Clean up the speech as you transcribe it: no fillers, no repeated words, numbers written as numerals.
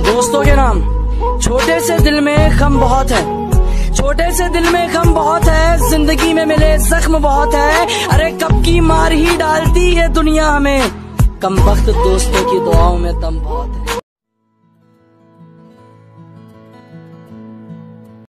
दोस्तों के नाम। छोटे से दिल में गम बहुत है, छोटे से दिल में गम बहुत है, जिंदगी में मिले जख्म बहुत है। अरे कब की मार ही डालती है दुनिया हमें, कम वक्त दोस्तों की दुआओं में दम बहुत है।